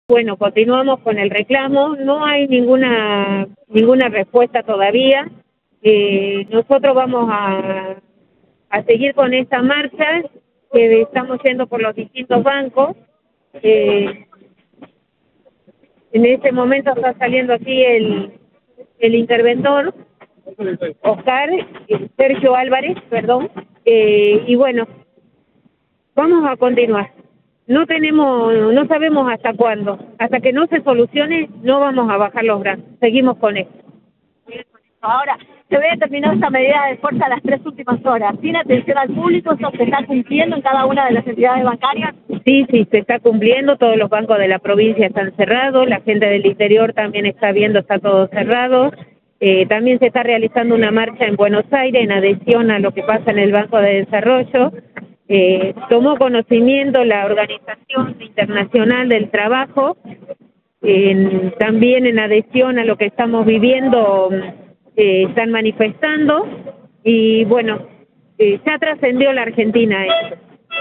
Bueno, continuamos con el reclamo, no hay ninguna respuesta todavía. Nosotros vamos a seguir con esta marcha, que estamos yendo por los distintos bancos. En este momento está saliendo aquí el interventor, Sergio Álvarez, perdón, y bueno, vamos a continuar. No sabemos hasta cuándo. Hasta que no se solucione, no vamos a bajar los brazos. Seguimos con esto. Ahora, se ve determinada esta medida de fuerza las 3 últimas horas. ¿Tiene atención al público? ¿Esto se está cumpliendo en cada una de las entidades bancarias? Sí, se está cumpliendo. Todos los bancos de la provincia están cerrados. La gente del interior también está viendo, está todo cerrado. También se está realizando una marcha en Buenos Aires en adhesión a lo que pasa en el Banco de Desarrollo. Tomó conocimiento la Organización Internacional del Trabajo, también en adhesión a lo que estamos viviendo, están manifestando, y bueno, ya trascendió la Argentina esto.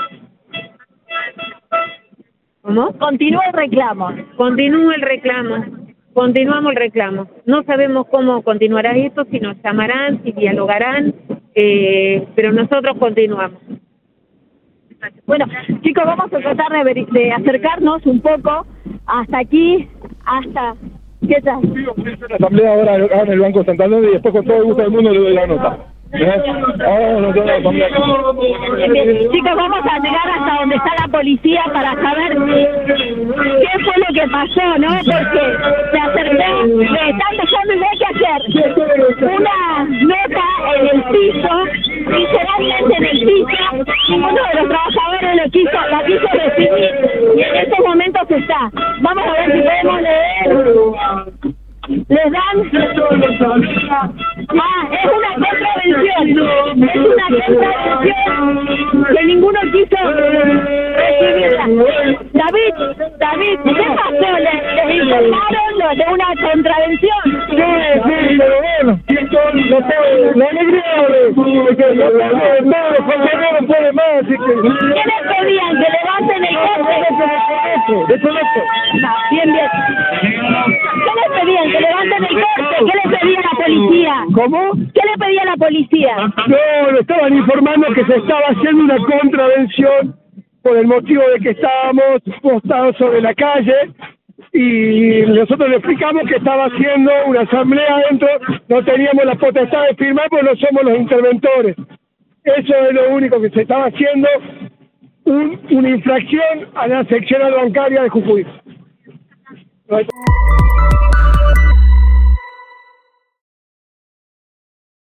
¿Cómo? Continúa el reclamo. Continúa el reclamo, continuamos el reclamo. No sabemos cómo continuará esto, si nos llamarán, si dialogarán, pero nosotros continuamos. Bueno, chicos, vamos a tratar de acercarnos un poco hasta aquí, hasta... ¿Qué tal? La asamblea ahora en el Banco Santander y después con todo el gusto del mundo le doy la nota. Ahora nos la asamblea. Chicos, vamos a llegar hasta donde está la policía para saber qué fue lo que pasó, ¿no? Porque se acercó, le están dejando y hay que hacer una nota en el piso, literalmente en el piso. Ninguno de los trabajadores la quiso recibir y en estos momentos está. Vamos a ver si podemos leer. Les dan... es una contravención. Es una contravención que ninguno quiso recibirla. David, ¿qué pasó? ¿Les informaron de una contravención? Sí, pero bueno, la alegría no puede más. ¿Qué les pedían? Que levanten el corte. Bien. ¿Qué les pedían? Que levanten el corte. ¿Qué les pedía la policía? ¿Cómo? ¿Qué le pedía la policía? No, le estaban informando que se estaba haciendo una contravención por el motivo de que estábamos postados sobre la calle y nosotros le explicamos que estaba haciendo una asamblea adentro, no teníamos la potestad de firmar porque no somos los interventores. Eso es lo único que se estaba haciendo, una infracción a la seccional bancaria de Jujuy.